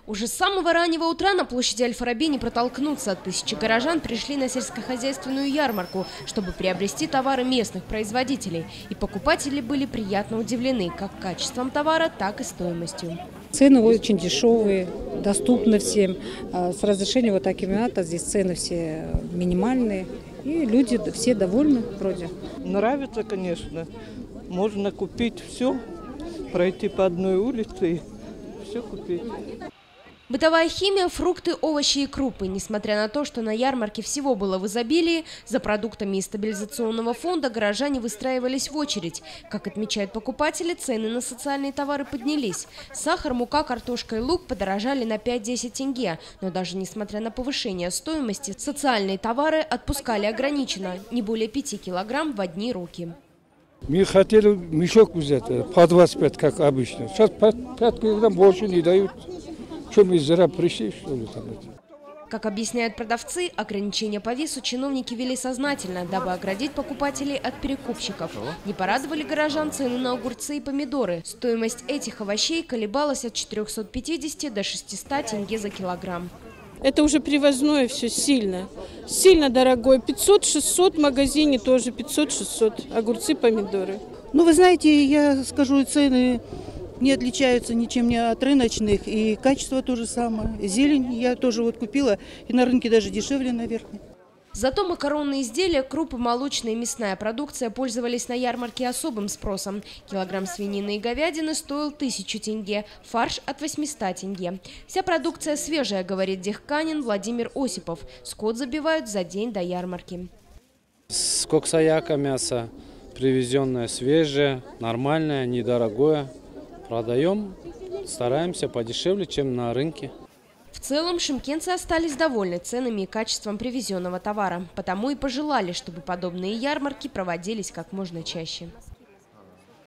Уже с самого раннего утра на площади Аль-Фараби не протолкнуться. Тысячи горожан пришли на сельскохозяйственную ярмарку, чтобы приобрести товары местных производителей. И покупатели были приятно удивлены как качеством товара, так и стоимостью. Цены очень дешевые, доступны всем. С разрешения вот акимата здесь цены все минимальные. И люди все довольны вроде. Нравится, конечно. Можно купить все, пройти по одной улице и все купить. Бытовая химия, фрукты, овощи и крупы. Несмотря на то, что на ярмарке всего было в изобилии, за продуктами из стабилизационного фонда горожане выстраивались в очередь. Как отмечают покупатели, цены на социальные товары поднялись. Сахар, мука, картошка и лук подорожали на 5-10 тенге. Но даже несмотря на повышение стоимости, социальные товары отпускали ограниченно – не более 5 килограмм в одни руки. Мы хотели мешок взять по 25, как обычно. Сейчас по 5 килограмм больше не дают. Что мы зря пришли, что ли, там? Как объясняют продавцы, ограничения по весу чиновники ввели сознательно, дабы оградить покупателей от перекупщиков. Не порадовали горожан цены на огурцы и помидоры. Стоимость этих овощей колебалась от 450 до 600 тенге за килограмм. Это уже привозное все сильно дорогое. 500-600 в магазине тоже, 500-600 огурцы, помидоры. Ну, вы знаете, я скажу, цены не отличаются ничем не от рыночных, и качество то же самое. Зелень я тоже вот купила, и на рынке даже дешевле, наверное. Зато макаронные изделия, крупы, молочная и мясная продукция пользовались на ярмарке особым спросом. Килограмм свинины и говядины стоил 1000 тенге, фарш от 800 тенге. Вся продукция свежая, говорит дехканин Владимир Осипов. Скот забивают за день до ярмарки. С коксаяка мясо, привезенное свежее, нормальное, недорогое. Продаем, стараемся подешевле, чем на рынке. В целом, шымкентцы остались довольны ценами и качеством привезенного товара. Потому и пожелали, чтобы подобные ярмарки проводились как можно чаще.